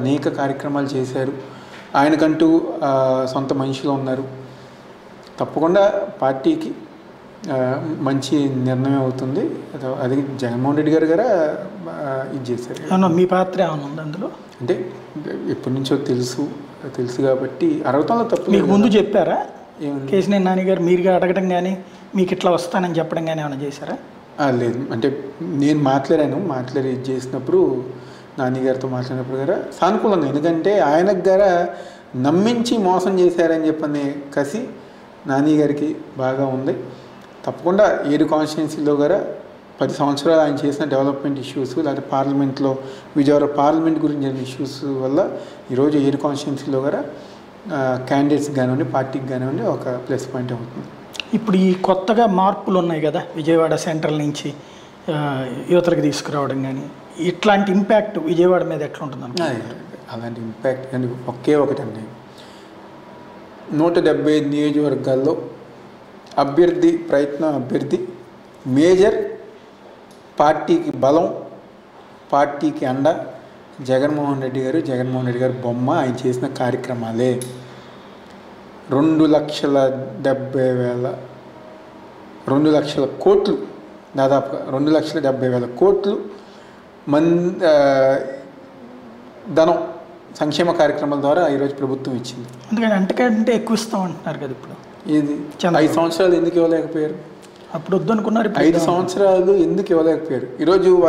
అనేక కార్యక్రమాలు చేశారు. ఆయనకంటూ సొంత మనుషులు ఉన్నారు. తప్పకుండా పార్టీకి మంచి నిర్ణయం అవుతుంది. అది జగన్మోహన్ రెడ్డి గారు ఇది చేశారు. మీ పాత్ర ఏమైనా ఉంది అందులో? అంటే ఎప్పటి నుంచో తెలుసు కాబట్టి అడగటంలో తప్పు. మీకు ముందు చెప్పారా కేశినేని నాని గారు మీరుగా అడగడం కానీ మీకు ఇట్లా వస్తానని చెప్పడం కానీ ఏమైనా చేశారా? లేదు, అంటే నేను మాట్లాడి ఇది చేసినప్పుడు నాన్నగారితో మాట్లాడినప్పుడు గారా సానుకూలంగా, ఎందుకంటే ఆయనకు గారా నమ్మించి మోసం చేశారని చెప్పనే కసి నాని గారికి బాగా ఉంది. తప్పకుండా 7 కాన్స్టిట్యున్సీలో గారా 10 సంవత్సరాలు ఆయన చేసిన డెవలప్మెంట్ ఇష్యూస్, లేకపోతే పార్లమెంట్లో విజయవాడ పార్లమెంట్ గురించి జరిగిన ఇష్యూస్ వల్ల ఈరోజు 7 కాన్స్టిట్యున్సీలో గారా క్యాండిడేట్స్ కానివ్వండి, పార్టీకి కానివ్వండి ఒక ప్లస్ పాయింట్ అవుతుంది. ఇప్పుడు ఈ కొత్తగా మార్పులు ఉన్నాయి కదా, విజయవాడ సెంట్రల్ నుంచి యువతలకు తీసుకురావడం కానీ, ఇట్లాంటి ఇంపాక్ట్ విజయవాడ మీద ఎట్లా ఉంటుంది? అలాంటి ఇంపాక్ట్ అని ఒకటండి, 175 నియోజకవర్గాల్లో అభ్యర్థి మేజర్, పార్టీకి బలం, పార్టీకి అండ జగన్మోహన్ రెడ్డి గారు బొమ్మ. ఆయన చేసిన కార్యక్రమాలే 2,70,000 కోట్లు, దాదాపుగా 2,70,000 కోట్లు ధనం సంక్షేమ కార్యక్రమాల ద్వారా ఈరోజు ప్రభుత్వం ఇచ్చింది. అందుకని అంతకంటే ఎక్కువ ఇస్తామంటున్నారు కదా ఇప్పుడు. ఇది 5 సంవత్సరాలు ఎందుకు ఇవ్వలేకపోయారు? అప్పుడు వద్దనుకున్నారు, 5 సంవత్సరాలు ఎందుకు ఇవ్వలేకపోయారు? ఈరోజు